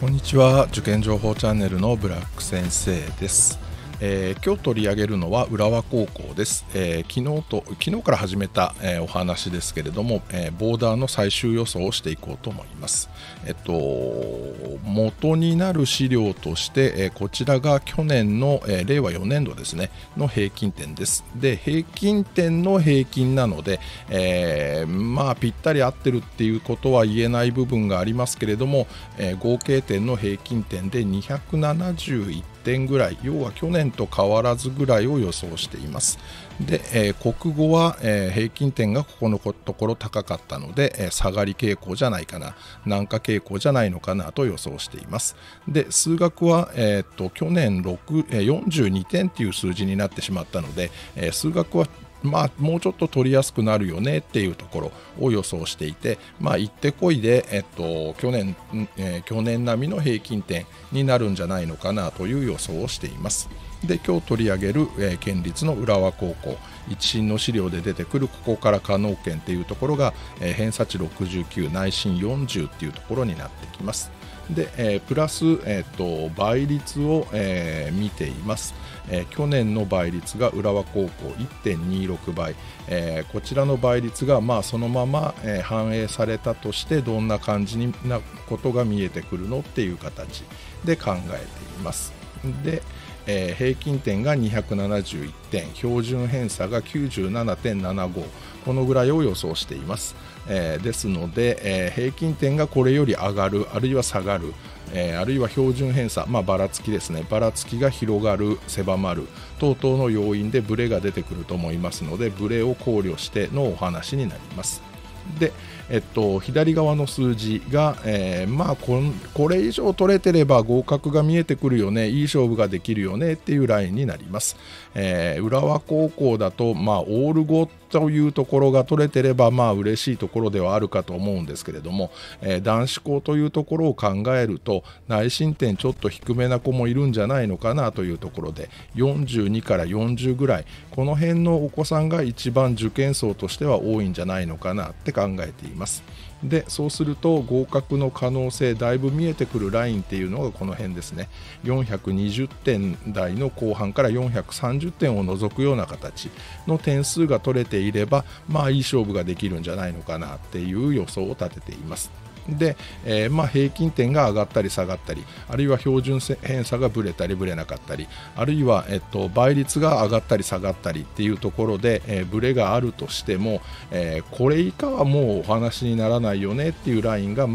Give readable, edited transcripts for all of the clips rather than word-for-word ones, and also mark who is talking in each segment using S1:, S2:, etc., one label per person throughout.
S1: こんにちは。受験情報チャンネルのブラック先生です。今日取り上げるのは浦和高校です。昨日から始めた、お話ですけれども、ボーダーの最終予想をしていこうと思います。元になる資料として、こちらが去年の、令和4年度ですねの平均点です。で、平均点の平均なので、ぴったり合ってるっていうことは言えない部分がありますけれども、合計点の平均点で271点ぐらい、要は去年と変わらずぐらいを予想しています。で、国語は、平均点がここのところ高かったので、下がり傾向じゃないかな、軟化傾向じゃないのかなと予想しています。で、数学は、去年42点っていう数字になってしまったので、数学はもうちょっと取りやすくなるよねっていうところを予想していて、行ってこいで、去年並みの平均点になるんじゃないのかなという予想をしています。で、今日取り上げる、県立の浦和高校、一審の資料で出てくるここから可能県っていうところが、偏差値69、内心40っていうところになってきます。で、プラス、倍率を、見ています。去年の倍率が浦和高校 1.26 倍、こちらの倍率がそのまま、反映されたとしてどんな感じなことが見えてくるのっていう形で考えています。で、平均点が271点、標準偏差が 97.75、このぐらいを予想しています。ですので、平均点がこれより上がる、あるいは下がる、あるいは標準偏差、ばらつきですね、ばらつきが広がる、狭まる等々の要因でブレが出てくると思いますので、ブレを考慮してのお話になります。で、左側の数字が、これ以上取れてれば合格が見えてくるよね、いい勝負ができるよねっていうラインになります。浦和高校だと、オール5というところが取れてれば嬉しいところではあるかと思うんですけれども、男子校というところを考えると内申点ちょっと低めな子もいるんじゃないのかなというところで、42から40ぐらい、この辺のお子さんが一番受験層としては多いんじゃないのかなって考えています。で、そうすると合格の可能性だいぶ見えてくるラインっていうのがこの辺ですね。420点台の後半から430点を除くような形の点数が取れていれば、いい勝負ができるんじゃないのかなっていう予想を立てています。で、平均点が上がったり下がったり、あるいは標準偏差がブレたりブレなかったり、あるいは、倍率が上がったり下がったりっていうところで、ブレがあるとしても、これ以下はもうお話にならないよねっていうラインが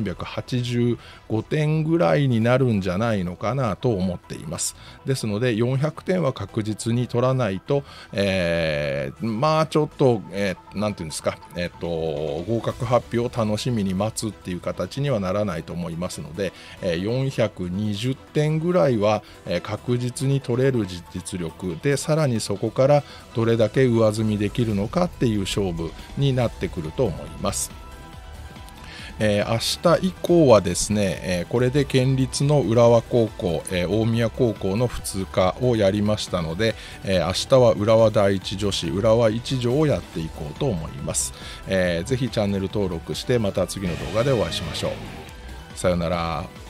S1: 385点ぐらいになるんじゃないのかなと思っています。ですので400点は確実に取らないと、ちょっと、なんていうんですか、合格発表を楽しみに待つっていう形にはならないと思いますので、420点ぐらいは、確実に取れる実力で、さらにそこからどれだけ上積みできるのかっていう勝負になってくると思います。明日以降はですね、これで県立の浦和高校、大宮高校の普通科をやりましたので、明日は浦和第一女子、浦和一女をやっていこうと思います。ぜひチャンネル登録して、また次の動画でお会いしましょう。さよなら。